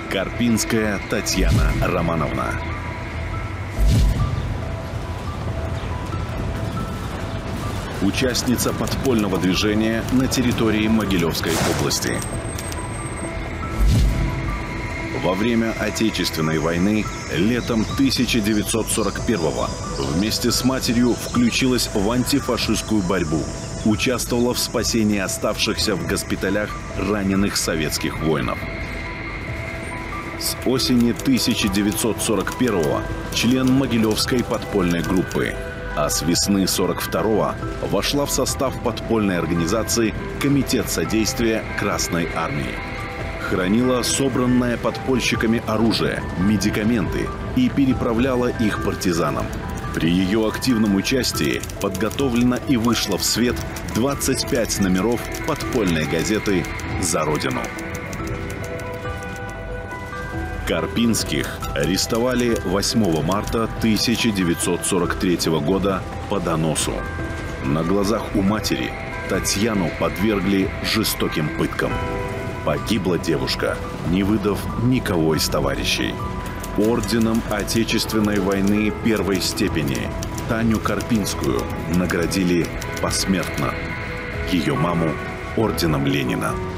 Карпинская Татьяна Романовна. Участница подпольного движения на территории Могилевской области. Во время Отечественной войны летом 1941-го вместе с матерью включилась в антифашистскую борьбу. Участвовала в спасении оставшихся в госпиталях раненых советских воинов. С осени 1941-го член Могилевской подпольной группы, а с весны 1942-го вошла в состав подпольной организации «Комитет содействия Красной Армии». Хранила собранное подпольщиками оружие, медикаменты и переправляла их партизанам. При ее активном участии подготовлено и вышло в свет 25 номеров подпольной газеты «За Родину». Карпинских арестовали 8 марта 1943 года по доносу. На глазах у матери Татьяну подвергли жестоким пыткам. Погибла девушка, не выдав никого из товарищей. Орденом Отечественной войны первой степени Таню Карпинскую наградили посмертно. Ее маму орденом Ленина.